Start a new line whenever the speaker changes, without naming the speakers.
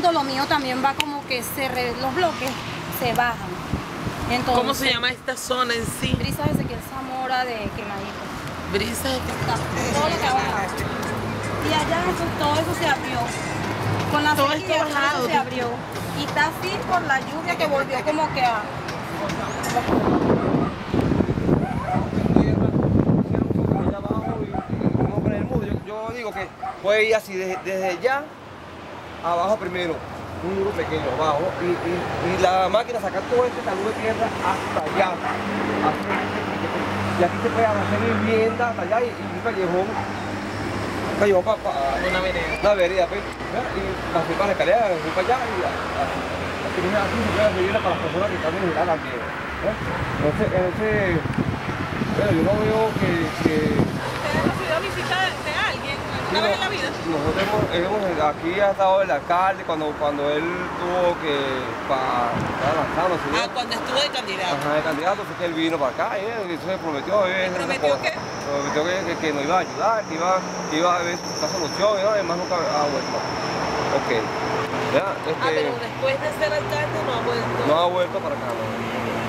segundo lo mío también va como que los bloques se bajan. Entonces,
¿cómo se llama esta zona en sí?
Brisas Ezequiel Zamora de Quemadito.
Brisas de
Todo lo que ha bajado. Y allá todo eso se abrió. Con la
todo
sequía,
esto bajado,
todo se abrió. Y está así por la lluvia que volvió como que a...
Yo digo que puede ir así desde allá abajo primero, un muro pequeño abajo, y la máquina sacar todo este talud de tierra hasta allá. Y aquí se puede hacer vivienda hasta allá y un callejón para una vereda, pues, y así para la escalera, así para allá y así se puede hacer vivienda para las personas que están en Girard también. Entonces, bueno, yo no veo que
¿Usted ha recibido visita de alguien alguna vez en la vida?
Nosotros aquí ha estado el alcalde cuando él tuvo que estar avanzando. ¿Sí?
Cuando estuvo de candidato.
Ajá, de candidato, fue que él vino para acá y eso se prometió.
¿Prometió qué?
Prometió que nos iba a ayudar, que iba a ver la solución, y además nunca ha vuelto. Ok. Ya,
pero después de ser alcalde no ha vuelto.
No ha vuelto para acá, no.